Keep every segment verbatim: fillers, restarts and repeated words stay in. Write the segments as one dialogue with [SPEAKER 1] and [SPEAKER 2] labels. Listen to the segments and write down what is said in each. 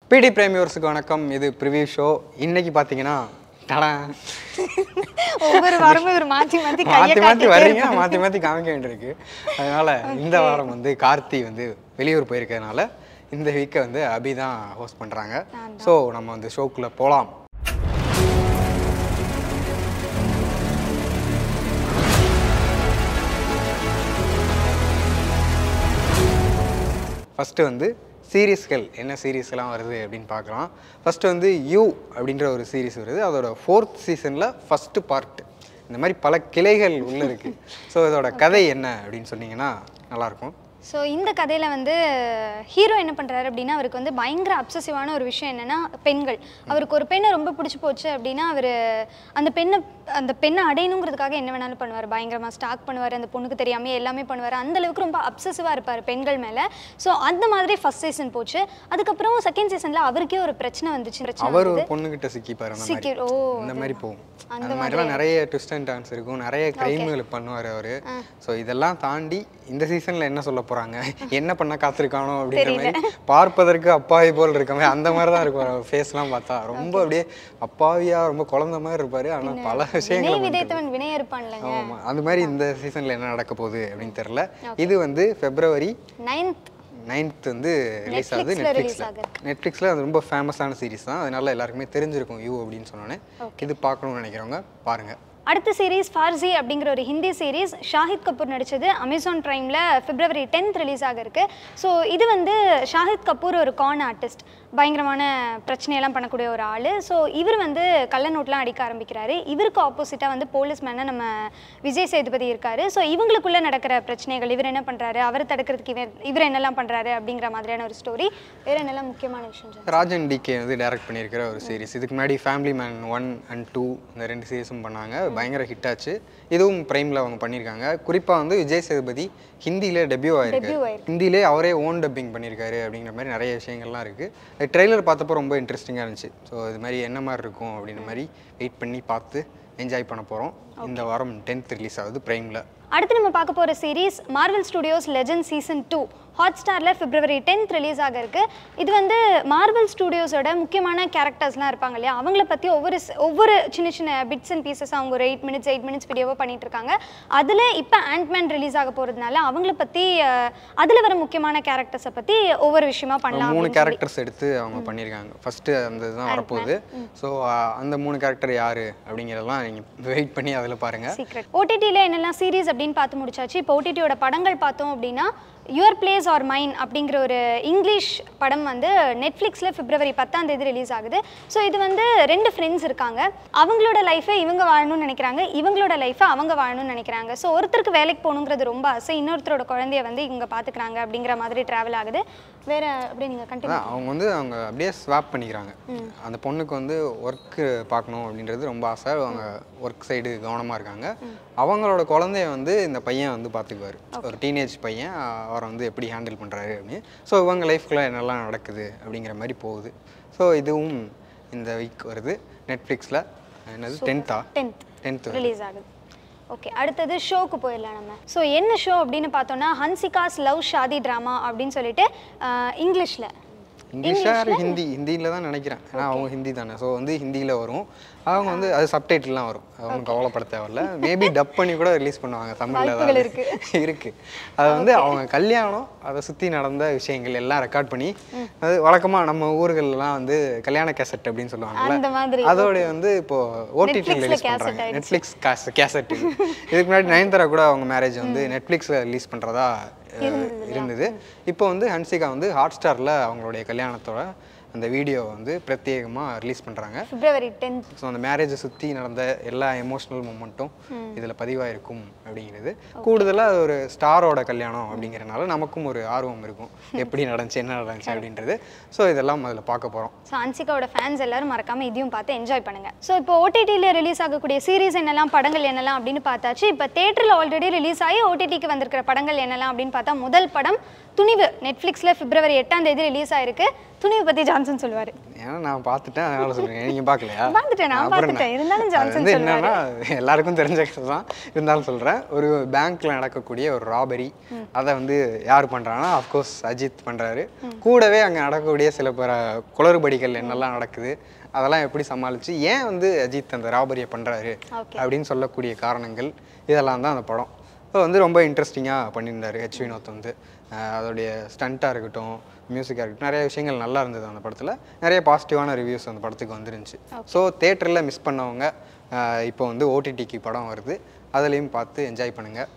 [SPEAKER 1] பிடி பிரேமியர்ஸ்க்கு வணக்கம். இது ப்ரிவியூ ஷோ. இன்னைக்கு பார்த்தீங்கன்னா
[SPEAKER 2] ஒவ்வொரு வாரமும் ஒரு மாற்றி மாற்றி
[SPEAKER 1] மாற்றி மாற்றி வர்றீங்க, மாற்றி மாற்றி காமிக்க வேண்டியிருக்கு. அதனால இந்த வாரம் வந்து கார்த்தி வந்து வெளியூர் போயிருக்கிறதுனால இந்த வீக்கை வந்து அபி தான் ஹோஸ்ட் பண்ணுறாங்க. ஸோ நம்ம வந்து ஷோக்குள்ளே போகலாம். ஃபஸ்ட்டு வந்து சீரீஸ்கள் என்ன சீரீஸ்லாம் வருது அப்படின்னு பார்க்கலாம். ஃபஸ்ட்டு வந்து யூ அப்படின்ற ஒரு சீரீஸ் வருது. அதோட ஃபோர்த் சீசனில் ஃபஸ்ட்டு பார்ட். இந்த மாதிரி பல கிளைகள் உள்ளே இருக்குது. ஸோ இதோட கதை என்ன அப்படின்னு சொன்னீங்கன்னா நல்லாயிருக்கும்.
[SPEAKER 2] ஸோ இந்த கதையில் வந்து ஹீரோ என்ன பண்ணுறாரு அப்படின்னா, அவருக்கு வந்து பயங்கர அப்சசிவான ஒரு விஷயம் என்னென்னா பெண்கள். அவருக்கு ஒரு பெண்ணை ரொம்ப பிடிச்சி போச்சு அப்படின்னா அவர் அந்த பெண்ணை அந்த பெண்ணை அடையணுங்கிறதுக்காக என்ன வேணாலும் பண்ணுவார். பயங்கரமாக ஸ்டாக் பண்ணுவார், அந்த பொண்ணுக்கு தெரியாமல் எல்லாமே பண்ணுவார். அந்தளவுக்கு ரொம்ப அப்சசிவாக இருப்பார் பெண்கள் மேலே. ஸோ அந்த மாதிரி ஃபர்ஸ்ட் சீசன் போச்சு. அதுக்கப்புறம் செகண்ட் சீசனில் அவருக்கே ஒரு பிரச்சனை வந்துச்சு.
[SPEAKER 1] அவர் ஒரு பொண்ணுகிட்ட சிக்கிப்பார். சிக்கி ஓ அந்த மாதிரி போகும். அந்த மாதிரிலாம் நிறைய ட்விஸ்ட் அண்ட் டர்ன்ஸ் இருக்கும், நிறைய கிரைம்கள் பண்ணுவார் அவர். ஸோ இதெல்லாம் தாண்டி இந்த சீசனில் என்ன சொல்ல போகிறாங்க, என்ன பண்ண காத்திருக்கானோ அப்படிங்கிற மாதிரி பார்ப்பதற்கு அப்பாவி போல் இருக்க மாதிரி அந்த மாதிரி தான் இருக்கும். ஃபேஸ்லாம் பார்த்தா ரொம்ப அப்படியே அப்பாவியா ரொம்ப குழந்தை மாதிரி இருப்பாரு. ஆனால் பல விஷயங்கள் ஆமாம் அந்த மாதிரி இந்த சீசனில் என்ன நடக்க போகுது அப்படின்னு தெரியல. இது வந்து பிப்ரவரி நைன்த் நைன்த் வந்து ரிலீஸ் ஆகுது நெட்ஃப்ளிக்ஸில். நெட்ஃப்ளிக்ஸில் அது ரொம்ப ஃபேமஸான சீரிஸ் தான், அதனால எல்லாருக்குமே தெரிஞ்சிருக்கும் யூ அப்படின்னு சொன்னோன்னே. இது பார்க்கணும்னு நினைக்கிறவங்க பாருங்கள்.
[SPEAKER 2] அடுத்த சீரீஸ் ஃபார்சி அப்படிங்கிற ஒரு ஹிந்தி சீரீஸ். ஷாஹித் கபூர் நடித்தது. அமேசான் ப்ரைமில் பிப்ரவரி டென்த் ரிலீஸ் ஆக இருக்குது. ஸோ இது வந்து ஷாஹித் கபூர் ஒரு கான் ஆர்டிஸ்ட், பயங்கரமான பிரச்சனையெல்லாம் பண்ணக்கூடிய ஒரு ஆள். ஸோ இவர் வந்து கள்ள நோட்லாம் அடிக்க ஆரம்பிக்கிறாரு. இவருக்கு ஆப்போசிட்டாக வந்து போலீஸ் மேனாக நம்ம விஜய் சேதுபதி இருக்கார். ஸோ இவங்களுக்குள்ளே நடக்கிற பிரச்சனைகள், இவர் என்ன பண்ணுறாரு, அவரை தடுக்கிறதுக்கு இவர் இவர் என்னெல்லாம் பண்ணுறாரு அப்படிங்கிற மாதிரியான ஒரு ஸ்டோரி. வேறு என்னெல்லாம் முக்கியமான விஷயம்
[SPEAKER 1] ராஜன் டிகே வந்து டைரக்ட் பண்ணியிருக்கிற ஒரு சீரிஸ். இதுக்கு முன்னாடி family man one and two இந்த ரெண்டு சீரிஸும் பண்ணாங்க. பயங்கர ஹிட் ஆச்சு. இதுவும் பிரைமில் அவங்க பண்ணியிருக்காங்க. குறிப்பாக வந்து விஜய் சேதுபதி ஹிந்தியிலே டெபியூ ஆயிருக்கு. ஹிந்தியிலே அவரே ஓன் டப்பிங் பண்ணியிருக்காரு அப்படிங்கிற மாதிரி நிறைய விஷயங்கள்லாம் இருக்குது. ட்ரெய்லர் பார்த்தப்போ ரொம்ப இன்ட்ரெஸ்டிங்காக இருந்துச்சு. ஸோ இது மாதிரி என்ன மாதிரி இருக்கும் அப்படின்ற மாதிரி வெயிட் பண்ணி பார்த்து என்ஜாய் பண்ண போகிறோம். இந்த வாரம் டென்த் ரிலீஸ் ஆகுது பிரைமில்.
[SPEAKER 2] அடுத்து நம்ம பார்க்க போகிற series Marvel studios legend season two ஹாட் ஸ்டாரில் பிப்ரவரி டென்த் ரிலீஸ் ஆக இருக்குது. இது வந்து மார்வல் ஸ்டுடியோஸோட முக்கியமான கேரக்டர்ஸ்லாம் இருப்பாங்க இல்லையா, அவங்கள பற்றி ஒவ்வொரு ஒவ்வொரு சின்ன சின்ன பிட்ஸ் அண்ட் பீசஸ் அவங்க ஒரு எயிட் மினிட்ஸ் எயிட் மினிட்ஸ் வீடியோவாக பண்ணிட்டு இருக்காங்க. அதில் இப்போ ஆண்ட்மேன் ரிலீஸ் ஆக போகிறதுனால அவங்கள பற்றி அதில் வர முக்கியமான கேரக்டர்ஸை பற்றி ஒவ்வொரு விஷயமா பண்ணலாம்.
[SPEAKER 1] மூணு கேரக்டர்ஸ் எடுத்து அவங்க பண்ணியிருக்காங்க. ஃபஸ்ட்டு அந்த இதுதான் வரப்போகுது. ஸோ அந்த மூணு கேரக்டர் யார் அப்படிங்கிறதெல்லாம் நீங்கள் வெயிட் பண்ணி அதில் பாருங்கள்.
[SPEAKER 2] சீக்ரெட். ஓடிடியில் என்னெல்லாம் சீரீஸ் அப்படின்னு பார்த்து முடிச்சாச்சு. இப்போ ஓடிடியோட படங்கள் பார்த்தோம் அப்படின்னா யுவர் பிளேஸ் ஆர் மைன் அப்படிங்கிற ஒரு இங்கிலீஷ் படம் வந்து நெட்ஃப்ளிக்ஸில் பிப்ரவரி பத்தாம் தேதி ரிலீஸ் ஆகுது. ஸோ இது வந்து ரெண்டு ஃப்ரெண்ட்ஸ் இருக்காங்க. அவங்களோட லைஃபை இவங்க வாழணும்னு நினைக்கிறாங்க, இவங்களோட லைஃபை அவங்க வாழணும்னு நினைக்கிறாங்க. ஸோ ஒருத்தருக்கு வேலைக்கு போகணுங்கிறது ரொம்ப ஆசை, இன்னொருத்தரோட குழந்தைய வந்து இவங்க பார்த்துக்கிறாங்க அப்படிங்கிற மாதிரி ட்ராவல் ஆகுது. வேறு அப்படியே நீங்கள் கண்டிப்பாக
[SPEAKER 1] அவங்க வந்து அவங்க அப்படியே ஸ்வாப் பண்ணிக்கிறாங்க. அந்த பொண்ணுக்கு வந்து ஒர்க்கு பார்க்கணும் அப்படின்றது ரொம்ப ஆசை. அவங்க ஒர்க் சைடு கவனமாக இருக்காங்க. அவங்களோட குழந்தைய வந்து இந்த பையன் வந்து பார்த்துக்குவார். ஒரு டீனேஜ் பையன் அவரை வந்து எப்படி ஹேண்டில் பண்ணுறாரு அப்படின்னு. ஸோ இவங்க லைஃப்குள்ளே என்னெல்லாம் நடக்குது அப்படிங்கிற மாதிரி போகுது. ஸோ இதுவும் இந்த வீக் வருது நெட்ஃப்ளிக்ஸில். என்னது டென்த்தா டென்த் டென்த்
[SPEAKER 2] ரிலீஸ் ஆகுது. ஓகே, அடுத்தது ஷோக்கு போயிடலாம் நம்ம. ஸோ என்ன ஷோ அப்படின்னு பார்த்தோன்னா ஹன்சிகாஸ் லவ் ஷாதி ட்ராமா அப்படின்னு சொல்லிட்டு இங்கிலீஷில்
[SPEAKER 1] இங்கிலீஷா ஹிந்தி ஹிந்தியில் தான் நினைக்கிறேன். ஏன்னா அவங்க ஹிந்தி தானே. ஸோ வந்து ஹிந்தியில் வரும். அவங்க வந்து அது சப்டைட்டில்லாம் வரும். அவங்க கவலைப்பட தேவையில்ல. மேபி டப் பண்ணி கூட ரிலீஸ் பண்ணுவாங்க தமிழில் தான் இருக்குது. அது வந்து அவங்க கல்யாணம் அதை சுற்றி நடந்த விஷயங்கள் எல்லாம் ரெக்கார்ட் பண்ணி, அது வழக்கமாக நம்ம ஊர்கள்லாம் வந்து கல்யாண கேசட் அப்படின்னு சொல்லுவாங்கல்ல, அதோடைய வந்து இப்போது ஓடிடியில் ரிலீஸ் பண்ணுறாங்க. நெட்ஃப்ளிக்ஸ் காசு கேசட். இதுக்கு முன்னாடி நயன்தாரா கூட அவங்க மேரேஜ் வந்து நெட்ஃப்ளிக்ஸில் ரிலீஸ் பண்ணுறதா இருந்தது. இப்போ வந்து ஹன்சிகா வந்து ஹாட் ஸ்டாரில் அவங்களுடைய கல்யாணத்தோட அந்த வீடியோ வந்து பிரத்யேகமாக ரிலீஸ் பண்ணுறாங்க
[SPEAKER 2] பிப்ரவரி டென்த்.
[SPEAKER 1] ஸோ அந்த மேரேஜை சுற்றி நடந்த எல்லா எமோஷ்னல் மூமெண்ட்டும் இதில் பதிவாயிருக்கும் அப்படிங்கிறது. கூடுதலாக அது ஒரு ஸ்டாரோட கல்யாணம் அப்படிங்கிறனால நமக்கும் ஒரு ஆர்வம் இருக்கும், எப்படி நடந்துச்சு என்ன நடந்துச்சு அப்படின்றது. ஸோ இதெல்லாம் அதில் பார்க்க போகிறோம்.
[SPEAKER 2] ஸோ ஹன்சிகாவோட ஃபேன்ஸ் எல்லாரும் மறக்காமல் இதையும் பார்த்து என்ஜாய் பண்ணுங்கள். ஸோ இப்போ ஓடிடியில் ரிலீஸ் ஆகக்கூடிய சீரீஸ் என்னெல்லாம், படங்கள் என்னெல்லாம் அப்படின்னு பார்த்தாச்சு. இப்போ தேட்டரில் ஆல்ரெடி ரிலீஸ் ஆகி ஓடிடிக்கு வந்திருக்கிற படங்கள் என்னெல்லாம் அப்படின்னு பார்த்தா, முதல் படம் துணிவு நெட்ஃப்ளிக்ஸில் பிப்ரவரி எட்டாம் தேதி ரிலீஸ் ஆயிருக்கு. துணிவு பற்றி ஜான்சன் சொல்லுவார்.
[SPEAKER 1] ஏன்னா நான் பார்த்துட்டேன், அதனால சொல்லுங்க. நீங்கள் பார்க்கலையா?
[SPEAKER 2] பார்த்துட்டேன், நான் பார்த்துட்டேன். இருந்தாலும் ஜான்சன்
[SPEAKER 1] வந்து என்னன்னா எல்லாருக்கும் தெரிஞ்ச கதை தான், இருந்தாலும் சொல்கிறேன். ஒரு பேங்க்ல நடக்கக்கூடிய ஒரு ராபரி, அதை வந்து யார் பண்ணுறாங்கன்னா அஃப்கோர்ஸ் அஜித் பண்ணுறாரு. கூடவே அங்கே நடக்கக்கூடிய சில பேர் குளறுபடிகள் என்னெல்லாம் நடக்குது, அதெல்லாம் எப்படி சமாளித்து ஏன் வந்து அஜித் அந்த ராபரியை பண்ணுறாரு அப்படின்னு சொல்லக்கூடிய காரணங்கள், இதெல்லாம் தான் அந்த படம். ஸோ வந்து ரொம்ப இன்ட்ரெஸ்டிங்காக பண்ணியிருந்தார் ஹெச் வினோத் வந்து. அதோடைய ஸ்டண்ட்டாக இருக்கட்டும், மியூசிக்காக இருக்கட்டும், நிறைய விஷயங்கள் நல்லா இருந்தது அந்த படத்தில். நிறைய பாசிட்டிவான ரிவ்யூஸ் அந்த படத்துக்கு வந்துருந்துச்சு. ஸோ தேட்டரில் மிஸ் பண்ணவங்க இப்போ வந்து ஓடிடிக்கு படம் வருது, அதுலேயும் பார்த்து என்ஜாய் பண்ணுங்கள்.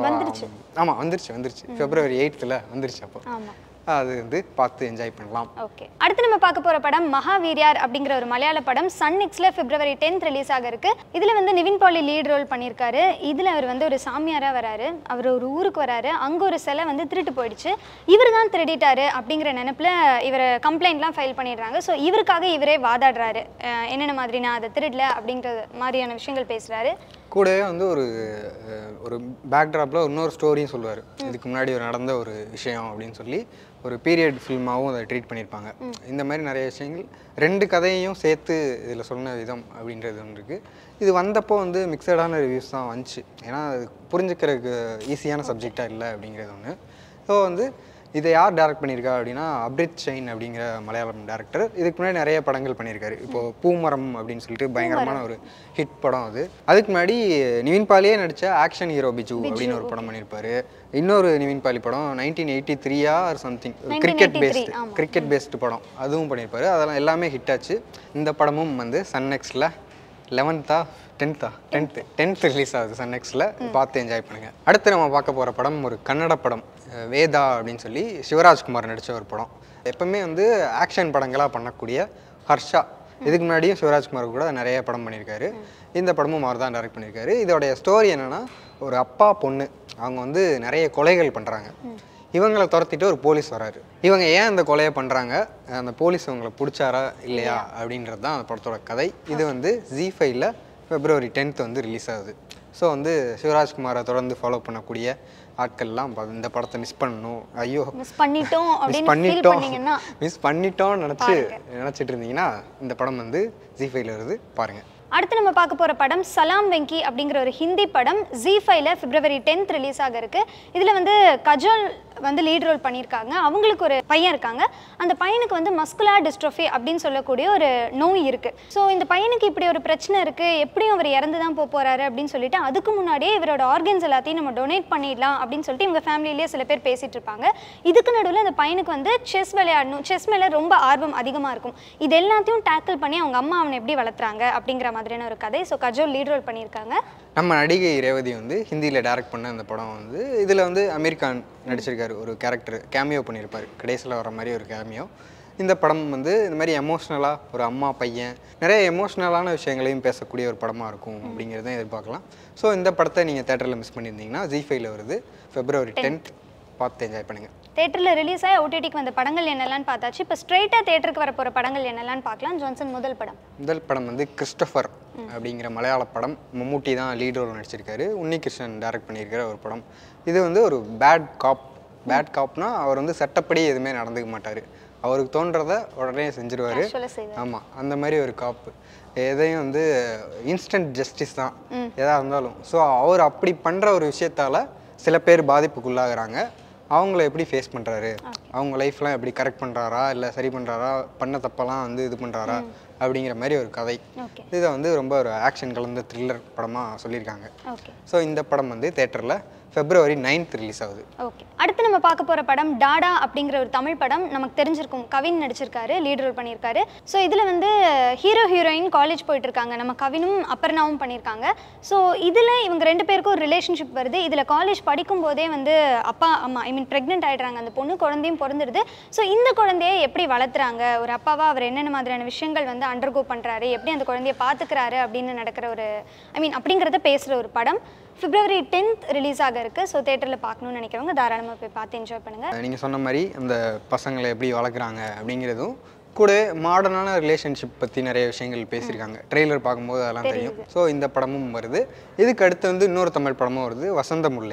[SPEAKER 1] ஆமாம் வந்துருச்சு வந்துருச்சு பிப்ரவரி எயித்தில் வந்துருச்சு. அப்போ அது வந்து பார்த்து என்ஜாய் பண்ணலாம்.
[SPEAKER 2] ஓகே, அடுத்து நம்ம பார்க்க போகிற படம் மகாவீரியார் அப்படிங்கிற ஒரு மலையாள படம். சன் நெக்ஸ்ட்ல பிப்ரவரி டென்த் ரிலீஸ் ஆக இருக்கு. இதில் வந்து நிவின் பாலி லீட் ரோல் பண்ணியிருக்காரு. இதில் அவர் வந்து ஒரு சாமியாராக வராரு. அவர் ஒரு ஊருக்கு வராரு, அங்கே ஒரு சிலை வந்து திருட்டு போயிடுச்சு. இவர் தான் திருடிட்டாரு அப்படிங்கிற நினைப்பில் இவரை கம்ப்ளைண்ட்லாம் ஃபைல் பண்ணிடுறாங்க. ஸோ இவருக்காக இவரே வாதாடுறாரு, என்னென்ன மாதிரி நான் அதை திருடல அப்படிங்கிற மாதிரியான விஷயங்கள் பேசுகிறாரு.
[SPEAKER 1] கூடவே வந்து ஒரு ஒரு பேக்ட்ராப்பில் இன்னொரு ஸ்டோரியும் சொல்லுவார். இதுக்கு முன்னாடி ஒரு நடந்த ஒரு விஷயம் அப்படின்னு சொல்லி ஒரு பீரியட் ஃபில்மாகவும் அதை ட்ரீட் பண்ணியிருப்பாங்க. இந்த மாதிரி நிறைய விஷயங்கள் ரெண்டு கதையையும் சேர்த்து இதில் சொன்ன விதம் அப்படின்றது ஒன்று இருக்குது. இது வந்தப்போ வந்து மிக்சடான ரிவ்யூஸ் தான் வந்துச்சு, ஏன்னா அது புரிஞ்சுக்கிறதுக்கு ஈஸியான சப்ஜெக்டாக இல்லை அப்படிங்கிறது ஒன்று. ஸோ வந்து இதை யார் டைரக்ட் பண்ணியிருக்கா அப்படின்னா அப்ரித் ஷைன் அப்படிங்கிற மலையாளம் டேரக்டர். இதுக்கு முன்னாடி நிறைய படங்கள் பண்ணியிருக்காரு. இப்போது பூமரம் அப்படின்னு சொல்லிட்டு பயங்கரமான ஒரு ஹிட் படம் அது. அதுக்கு முன்னாடி நிவின் பாலியே நடித்த ஆக்ஷன் ஹீரோ பிஜு அப்படின்னு ஒரு படம் பண்ணியிருப்பாரு. இன்னொரு நிவின் பாலி படம் நைன்டீன் எயிட்டி த்ரீயா or something cricket based cricket based படம், அதுவும் பண்ணியிருப்பாரு. அதெல்லாம் எல்லாமே ஹிட் ஆச்சு. இந்த படமும் வந்து சன் நெக்ஸ்ட்ல லெவன்த்தா டென்த்தா டென்த்து டென்த் ரிலீஸ் ஆகுது சன் நெக்ஸ்ட்ல, பார்த்து என்ஜாய் பண்ணுங்கள். அடுத்து நம்ம பார்க்க போகிற படம் ஒரு கன்னட படம், வேதா அப்படின்னு சொல்லி சிவராஜ்குமார் நடித்த ஒரு படம். எப்பவுமே வந்து ஆக்ஷன் படங்களாக பண்ணக்கூடிய ஹர்ஷா, இதுக்கு முன்னாடியும் சிவராஜ்குமார் கூட நிறைய படம் பண்ணியிருக்காரு. இந்த படமும் அவர் தான் டைரக்ட் பண்ணியிருக்காரு. இதோடைய ஸ்டோரி என்னென்னா, ஒரு அப்பா பொண்ணு அவங்க வந்து நிறைய கொலைகள் பண்ணுறாங்க. இவங்களை துரத்திட்டு ஒரு போலீஸ் வராரு. இவங்க ஏன் அந்த கொலையை பண்ணுறாங்க, அந்த போலீஸ் இவங்களை பிடிச்சாரா இல்லையா அப்படின்றது தான் அந்த படத்தோட கதை. இது வந்து ஜி ஃபைவ்ல பிப்ரவரி டென்த் வந்து ரிலீஸ் ஆகுது. ஸோ வந்து சிவராஜ்குமாரை தொடர்ந்து ஃபாலோ பண்ணக்கூடிய ஆட்கள்லாம் இந்த படத்தை மிஸ் பண்ணணும், ஐயோ
[SPEAKER 2] மிஸ் பண்ணிட்டோம்
[SPEAKER 1] மிஸ் பண்ணிட்டோம் மிஸ் பண்ணிட்டோம்னு நினச்சி நினச்சிட்டு இருந்தீங்கன்னா இந்த படம் வந்து ஜி ஃபைவ்ல வருது, பாருங்கள்.
[SPEAKER 2] அடுத்து நம்ம பார்க்க போகிற படம் சலாம் வெங்கி அப்படிங்கிற ஒரு ஹிந்தி படம். ஜி ஃபைவ்ல பிப்ரவரி டென்த் ரிலீஸ் ஆக இருக்கு. இதில் வந்து கஜோல் வந்து லீட் ரோல் பண்ணியிருக்காங்க. அவங்களுக்கு ஒரு பையன் இருக்காங்க. அந்த பையனுக்கு வந்து மஸ்குலார் டிஸ்ட்ரோஃபி அப்படின்னு சொல்லக்கூடிய ஒரு நோய் இருக்குது. ஸோ இந்த பையனுக்கு இப்படி ஒரு பிரச்சனை இருக்குது, எப்படியும் அவர் இறந்து தான் போக போகிறாரு அப்படின்னு சொல்லிட்டு அதுக்கு முன்னாடியே இவரோட ஆர்கன்ஸ் எல்லாத்தையும் நம்ம டொனேட் பண்ணிடலாம் அப்படின்னு சொல்லிட்டு இவங்க ஃபேமிலியிலேயே சில பேர் பேசிகிட்டு இருப்பாங்க. இதுக்கு நடுவில் அந்த பையனுக்கு வந்து செஸ் விளையாடணும், செஸ் மேலே ரொம்ப ஆர்வம் அதிகமாக இருக்கும். இது எல்லாத்தையும் டேக்கிள் பண்ணி அவங்க அம்மா அவனை எப்படி வளர்த்துறாங்க அப்படிங்கிற மாதிரியான ஒரு கதை. ஸோ கஜோல் லீட் ரோல் பண்ணியிருக்காங்க.
[SPEAKER 1] நம்ம நடிகை ரேவதி வந்து ஹிந்தியில் டைரக்ட் பண்ண அந்த படம் வந்து இதில் வந்து அமீர் கான் நடிச்சிருக்காரு. ஒரு கேரக்டர் கேமியோ பண்ணியிருப்பார், கடைசியில் வர மாதிரி ஒரு கேமியோ. இந்த படம் வந்து இந்த மாதிரி எமோஷ்னலாக ஒரு அம்மா பையன் நிறைய எமோஷ்னலான விஷயங்களையும் பேசக்கூடிய ஒரு படமாக இருக்கும் அப்படிங்கிறத எதிர்பார்க்கலாம். ஸோ இந்த படத்தை நீங்கள் தேட்டரில் மிஸ் பண்ணியிருந்தீங்கன்னா ஜி ஃபைவ்ல வருது பிப்ரவரி டென்த், பார்த்து என்ஜாய் பண்ணுங்கள்.
[SPEAKER 2] தேட்டரில் ரிலீஸ் ஆகி ஓடிடிக்கு வந்த படங்கள் என்னெல்லாம் பார்த்தாச்சு. இப்போ ஸ்ட்ரெயிட்டாக தேட்டருக்கு வர போகிற படங்கள் என்னெல்லாம் பார்க்கலாம். ஜான்சன் முதல் படம்
[SPEAKER 1] முதல் படம் வந்து கிறிஸ்டோஃபர் அப்படிங்கிற மலையாள படம். மம்முட்டி தான் லீட் ரோல் நடிச்சிருக்காரு. உன்னி கிருஷ்ணன் டைரக்ட் பண்ணியிருக்கிற ஒரு படம். இது வந்து ஒரு பேட் காப். பேட் காப்னா அவர் வந்து சட்டப்படி எதுவுமே நடந்துக்க மாட்டார், அவருக்கு தோன்றதை உடனே செஞ்சிருவார். ஆமாம், அந்த மாதிரி ஒரு காப்பு. எதையும் வந்து இன்ஸ்டன்ட் ஜஸ்டிஸ் தான் எதாக இருந்தாலும். ஸோ அவர் அப்படி பண்ணுற ஒரு விஷயத்தால் சில பேர் பாதிப்புக்குள்ளாகிறாங்க. அவங்கள எப்படி ஃபேஸ் பண்ணுறாரு, அவங்க லைஃப்லாம் எப்படி கரெக்ட் பண்ணுறாரா இல்லை சரி பண்ணுறாரா, பண்ண தப்பெல்லாம் வந்து இது பண்ணுறாரா அப்படிங்கிற மாதிரி ஒரு கதை. இதை வந்து ரொம்ப ஒரு ஆக்ஷன் கலந்த த்ரில்லர் படமாக சொல்லியிருக்காங்க. ஸோ இந்த படம் வந்து தேட்டரில் பிப்ரவரி நைன்த் ரிலீஸ் ஆகுது.
[SPEAKER 2] ஓகே, அடுத்து நம்ம பார்க்க போகிற படம் டாடா அப்படிங்கிற ஒரு தமிழ் படம். நமக்கு தெரிஞ்சிருக்கும், கவின் நடிச்சிருக்காரு, லீட் ரோல் பண்ணியிருக்காரு. ஸோ இதில் வந்து ஹீரோ ஹீரோயின் காலேஜ் போயிட்டு இருக்காங்க. நம்ம கவினும் அப்பர்ணாவும் பண்ணியிருக்காங்க. ஸோ இதில் இவங்க ரெண்டு பேருக்கும் ஒரு ரிலேஷன்ஷிப் வருது. இதில் காலேஜ் படிக்கும் போதே வந்து அப்பா அம்மா ஐ மீன் ப்ரெக்னென்ட் ஆகிடுறாங்க. அந்த பொண்ணு குழந்தையும் பிறந்துடுது. ஸோ இந்த குழந்தையை எப்படி வளர்த்துறாங்க, ஒரு அப்பாவா அவர் என்னென்ன மாதிரியான விஷயங்கள் வந்து அண்டர்கோ பண்ணுறாரு, எப்படி அந்த குழந்தைய பார்த்துக்கிறாரு அப்படின்னு நடக்கிற ஒரு ஐ மீன் அப்படிங்கிறத பேசுகிற ஒரு படம். பிப்ரவரி டென்த் ரிலீஸ் ஆக இருக்குது. ஸோ தேட்டரில் பார்க்கணுன்னு நினைக்கிறவங்க தாராளமாக போய் பார்த்து என்ஜாய் பண்ணுங்கள்.
[SPEAKER 1] நீங்கள் சொன்ன மாதிரி அந்த பசங்களை எப்படி வளர்க்குறாங்க அப்படிங்கிறதும் கூட மாடர்னான ரிலேஷன்ஷிப் பற்றி நிறைய விஷயங்கள் பேசியிருக்காங்க. ட்ரெய்லர் பார்க்கும்போது அதெல்லாம் தெரியும். ஸோ இந்த படமும் வருது. இதுக்கு அடுத்து வந்து இன்னொரு தமிழ் படமும் வருது, வசந்த முல்லை.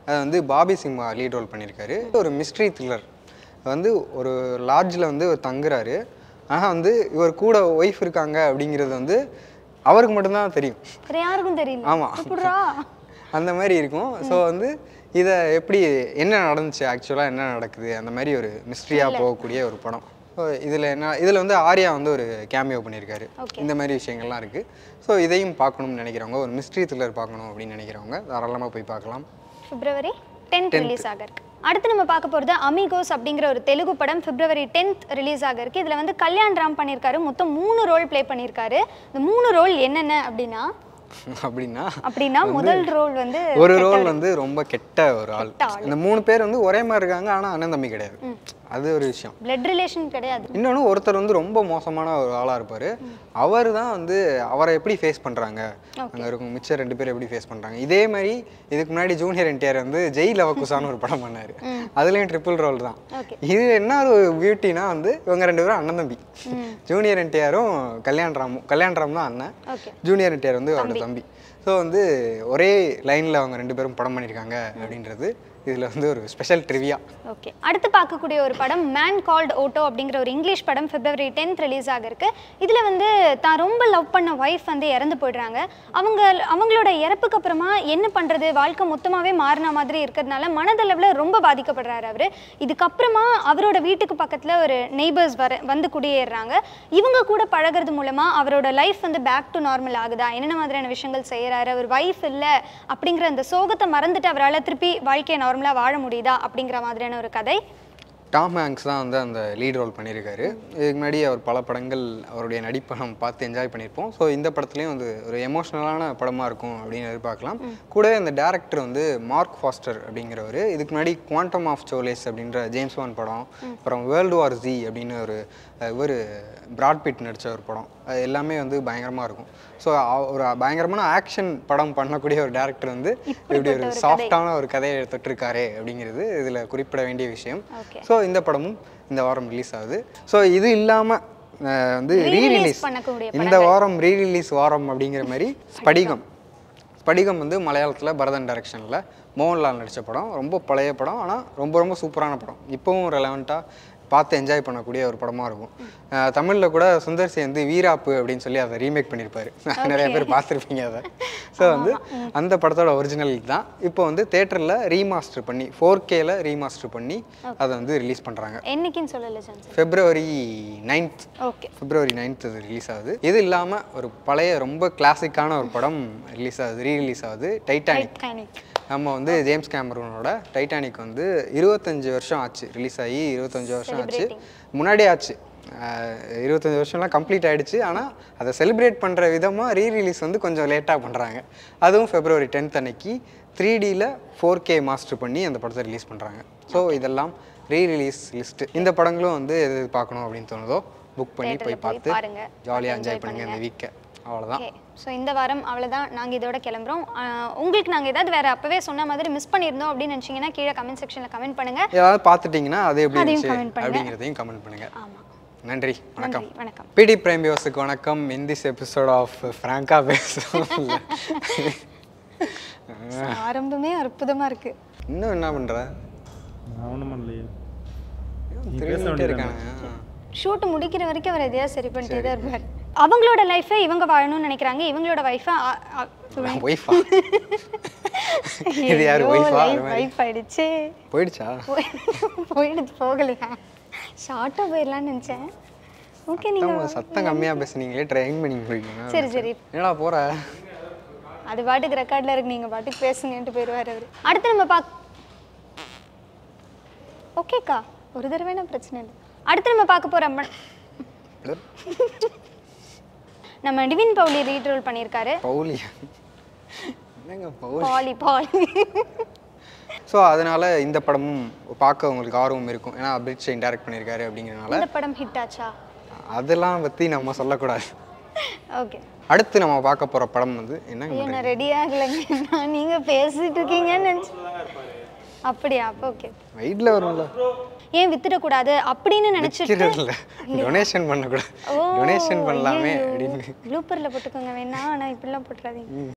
[SPEAKER 1] அது வந்து பாபி சிம்ஹா லீட் ரோல் பண்ணியிருக்காரு. ஒரு மிஸ்ட்ரி த்ரில்லர் வந்து ஒரு லாட்ஜில் வந்து தங்குறாரு. ஆனால் வந்து இவர் கூட ஒய்ஃப் இருக்காங்க அப்படிங்கிறது வந்து அவருக்கு மட்டும்தான் தெரியும்,
[SPEAKER 2] யாருக்கும் தெரியல.
[SPEAKER 1] ஆமாம், அந்த மாதிரி இருக்கும். ஸோ வந்து இதை எப்படி என்ன நடந்துச்சு, ஆக்சுவலாக என்ன நடக்குது, அந்த மாதிரி ஒரு மிஸ்ட்ரியாக போகக்கூடிய ஒரு படம். ஸோ இதில் என்ன இதில் வந்து ஆர்யா வந்து ஒரு கேமியோ பண்ணியிருக்காரு. இந்த மாதிரி விஷயங்கள்லாம் இருக்குது. ஸோ இதையும் பார்க்கணும்னு நினைக்கிறவங்க, ஒரு மிஸ்ட்ரி த்ரில்லர் பார்க்கணும் அப்படின்னு நினைக்கிறவங்க தாராளமாக போய் பார்க்கலாம்.
[SPEAKER 2] பிப்ரவரி டென்த் ரிலீஸ் ஆக இருக்கு. அடுத்து நம்ம பார்க்க போகிறது அமிகோஸ் அப்படிங்கிற ஒரு தெலுங்கு படம் பிப்ரவரி டென்த் ரிலீஸ் ஆக இருக்கு. இதில் வந்து கல்யாண் ராம் பண்ணியிருக்காரு. மொத்தம் மூணு ரோல் ப்ளே பண்ணியிருக்காரு. இந்த மூணு ரோல் என்னென்ன அப்படின்னா
[SPEAKER 1] அப்படின்னா
[SPEAKER 2] அப்படின்னா முதல் ரோல் வந்து
[SPEAKER 1] ஒரு ரோல் வந்து ரொம்ப கெட்ட ஒரு ஆள். இந்த மூணு பேர் வந்து ஒரே மாதிரி இருக்காங்க, ஆனால் அண்ணன் தம்பி கிடையாது. அது ஒரு விஷயம். பிளட் ரிலேஷன் கிடையாது. இன்னொன்று ஒருத்தர் வந்து ரொம்ப மோசமான ஒரு ஆளாக இருப்பார். அவர் தான் வந்து அவரை எப்படி ஃபேஸ் பண்ணுறாங்க, அங்கே இருக்கும் மிச்சம் ரெண்டு பேர் எப்படி ஃபேஸ் பண்ணுறாங்க. இதே மாதிரி இதுக்கு முன்னாடி ஜூனியர் என்டிஆர் வந்து ஜெய் லவகுசான்னு ஒரு படம் பண்ணார். அதுலேயும் ட்ரிபிள் ரோல் தான். இது என்ன ஒரு பியூட்டினா வந்து இவங்க ரெண்டு பேரும் அண்ணன் தம்பி. ஜூனியர் என்டிஆரும் கல்யாண் ராமும், கல்யாண் ராம் தான் அண்ணன், ஜூனியர் என்டிஆர் வந்து அவரோட தம்பி. ஸோ வந்து ஒரே லைனில் அவங்க ரெண்டு பேரும் படம் பண்ணியிருக்காங்க அப்படின்றது இதில் வந்து ஒரு ஸ்பெஷல் ட்ரிவியா.
[SPEAKER 2] ஓகே, அடுத்து பார்க்கக்கூடிய ஒரு படம் மேன் கால்ட் ஓட்டோ அப்படிங்கிற ஒரு இங்கிலீஷ் படம் பிப்ரவரி டென்த் ரிலீஸ் ஆக இருக்கு. இதில் வந்து தான் ரொம்ப லவ் பண்ண ஒய்ஃப் வந்து இறந்து போயிடுறாங்க. அவங்க அவங்களோட இறப்புக்கு அப்புறமா என்ன பண்ணுறது, வாழ்க்கை மொத்தமாகவே மாறின மாதிரி இருக்கிறதுனால மனதளவில் ரொம்ப பாதிக்கப்படுறாரு அவர். இதுக்கப்புறமா அவரோட வீட்டுக்கு பக்கத்தில் ஒரு நெய்பர்ஸ் வர வந்து குடியேறுறாங்க. இவங்க கூட பழகிறது மூலமாக அவரோட லைஃப் வந்து பேக் டு நார்மல் ஆகுதா, என்னென்ன மாதிரியான விஷயங்கள் செய்கிறாரு, அவர் ஒய்ஃப் இல்லை அப்படிங்கிற அந்த சோகத்தை மறந்துட்டு அவரால் திருப்பி வாழ்க்கையை நார்மலாக வாழ முடியுதா அப்படிங்கிற மாதிரியான ஒரு கதை.
[SPEAKER 1] டாம் ஹாங்க்ஸ் தான் வந்து அந்த லீட் ரோல் பண்ணியிருக்காரு. இதுக்கு முன்னாடி அவர் பல படங்கள் அவருடைய நடிப்பை நம்ம பார்த்து என்ஜாய் பண்ணியிருப்போம். ஸோ இந்த படத்துலேயும் வந்து ஒரு எமோஷ்னலான படமாக இருக்கும் அப்படின்னு எதிர்பார்க்கலாம். கூடவே அந்த டேரக்டர் வந்து மார்க் ஃபாஸ்டர் அப்படிங்கிறவர். இதுக்கு முன்னாடி குவாண்டம் ஆஃப் சோலேஸ் அப்படின்ற ஜேம்ஸ் பாண்ட் படம், அப்புறம் வேர்ல்டு வார் ஜி அப்படின்னு ஒரு இவர் பிராட்பிட் நடித்த ஒரு படம், அது எல்லாமே வந்து பயங்கரமாக இருக்கும். ஸோ ஒரு பயங்கரமான ஆக்ஷன் படம் பண்ணக்கூடிய ஒரு டேரக்டர் வந்து இப்படி ஒரு சாஃப்டான ஒரு கதையை தொட்டிருக்காரு அப்படிங்கிறது இதில் குறிப்பிட வேண்டிய விஷயம். ஸோ இந்த படமும் இந்த வாரம் ரிலீஸ் ஆகுது. ஸோ இது இல்லாமல் வந்து ரீ ரிலீஸ், இந்த வாரம் ரீ ரிலீஸ் வாரம் அப்படிங்கிற மாதிரி ஸ்படிகம். ஸ்படிகம் வந்து மலையாளத்தில் பரதன் டைரக்ஷனில் மோகன்லால் நடித்த படம். ரொம்ப பழைய படம், ஆனால் ரொம்ப ரொம்ப சூப்பரான படம். இப்போவும் ரெலவெண்ட்டாக பார்த்து என்ஜாய் பண்ணக்கூடிய ஒரு படமாக இருக்கும். தமிழில் கூட சுந்தர்சி வந்து வீராப்பு அப்படின்னு சொல்லி அதை ரீமேக் பண்ணியிருப்பாரு. நிறைய பேர் பார்த்துருப்பீங்க அதை. ஸோ வந்து அந்த படத்தோட ஒரிஜினல் தான் இப்போ வந்து தேட்டரில் ரீமாஸ்டர் பண்ணி ஃபோர் கேல ரீமாஸ்டர் பண்ணி அதை வந்து ரிலீஸ் பண்ணுறாங்க.
[SPEAKER 2] என்னைக்குன்னு சொல்லலை,
[SPEAKER 1] February ninth. Okay, February ninth அது ரிலீஸ் ஆகுது. இது இல்லாமல் ஒரு பழைய ரொம்ப கிளாசிக்கான ஒரு படம் ரிலீஸ் ஆகுது, ரீ ரிலீஸ் ஆகுது, டைட்டானிக். நம்ம வந்து ஜேம்ஸ் கேமரூனோட டைட்டானிக் வந்து இருபத்தஞ்சி வருஷம் ஆச்சு ரிலீஸ் ஆகி. இருபத்தஞ்சி வருஷம் ஆச்சு, முன்னாடியே ஆச்சு. இருபத்தஞ்சி வருஷம்லாம் கம்ப்ளீட் ஆகிடுச்சு. ஆனால் அதை செலிப்ரேட் பண்ணுற விதமாக ரீ ரிலீஸ் வந்து கொஞ்சம் லேட்டாக பண்ணுறாங்க. அதுவும் ஃபெப்ரவரி டென்த் அன்னைக்கு த்ரீ டியில் ஃபோர் கே மாஸ்டர் பண்ணி அந்த படத்தை ரிலீஸ் பண்ணுறாங்க. ஸோ இதெல்லாம் ரீ ரிலீஸ் லிஸ்ட்டு. இந்த படங்களும் வந்து எது பார்க்கணும் அப்படின்னு தோணுதோ புக் பண்ணி போய் பார்த்து ஜாலியாக என்ஜாய் பண்ணுங்கள் இந்த வீக்கை. அவ்வளோதான்.
[SPEAKER 2] ஸோ இந்த வாரம் அவ்வளோதான், நாங்கள் இதோட கிளம்புறோம். உங்களுக்கு நாங்கள் ஏதாவது வேறு அப்போவே சொன்ன மாதிரி மிஸ் பண்ணியிருந்தோம் அப்படின்னு நினச்சிங்கன்னா கீழே கமெண்ட் செக்ஷனில் கமெண்ட் பண்ணுங்கள்.
[SPEAKER 1] ஏதாவது பார்த்துட்டிங்கன்னா அது எப்படி அப்படிங்கிறதையும் கமெண்ட் பண்ணுங்கள். ஆமாம், நன்றி, வணக்கம். வணக்கம் பிடி பிரைம் வியூவர்ஸுக்கு வணக்கம். இன் திஸ் எபிசோட் ஆஃப் ஃப்ராங்கா பேசுவோம்.
[SPEAKER 2] ஆரம்பமே அற்புதமாக இருக்கு.
[SPEAKER 1] இன்னும் என்ன பண்ணுற?
[SPEAKER 2] ஷூட்டு முடிக்கிற வரைக்கும் அவர் எதையா சரி பண்ணிட்டே தான் இருப்பார். அவங்களோட லைஃபை இவங்க வாழணும்னு நினைக்கிறாங்க, இவங்களோட வைஃபை
[SPEAKER 1] ஒய்ஃபா இது யாரு ஒய்ஃபா?
[SPEAKER 2] வைஃப் ஆயிடுச்சு.
[SPEAKER 1] போயிடுச்சா?
[SPEAKER 2] போயிடுச்சு, போகலையா? ஷார்ட்டாக போயிடலான்னு நினச்சேன். ஓகே, நீங்கள்
[SPEAKER 1] சத்தம் கம்மியாக பேசுனீங்களே, ட்ரைங் பண்ணி போயிருக்கீங்க.
[SPEAKER 2] சரி சரி,
[SPEAKER 1] என்னடா போகிற?
[SPEAKER 2] அது பாட்டுக்கு ரெக்கார்டில் இருக்கு, நீங்கள் பாட்டுக்கு பேசுங்கன்ட்டு போயிடுவார் அவர். அடுத்து நம்ம பாக் ஓகேக்கா, ஒரு தடவை நான் பிரச்சனை இல்லை. அடுத்து நம்ம பார்க்க போகிறோம், நம்ம டிவின் பவுலி ரீட் ரோல் பண்ணியிருக்காரு.
[SPEAKER 1] பவுலி என்னங்க பவுலி?
[SPEAKER 2] பாலி பாலி.
[SPEAKER 1] ஸோ அதனால இந்த படமும் பார்க்க உங்களுக்கு ஆர்வம் இருக்கும், ஏன்னா அபிரிட் ஷெயின் டைரக்ட் பண்ணியிருக்காரு அப்படிங்கிறனால.
[SPEAKER 2] இந்த படம் ஹிட் ஆச்சா
[SPEAKER 1] அதெல்லாம் பற்றி நம்ம சொல்லக்கூடாது.
[SPEAKER 2] ஓகே,
[SPEAKER 1] அடுத்து நம்ம பார்க்க போகிற படம் வந்து என்னங்க?
[SPEAKER 2] என்ன ரெடியாக இல்லைங்க, நீங்கள் பேசிட்டு இருக்கீங்கன்னு நினச்சி. அப்படியா? அப்போ ஓகே,
[SPEAKER 1] வெயிட்டில் வரும்ல,
[SPEAKER 2] ஏன் வித்துடக்கூடாது அப்படின்னு நினச்சிட்டு
[SPEAKER 1] டொனேஷன் பண்ணக்கூடாது, டொனேஷன் பண்ணலாமே அப்படின்னு
[SPEAKER 2] ப்ளூப்பரில் போட்டுக்கோங்க வேணா, ஆனால் இப்படிலாம் போட்டுறாதீங்க.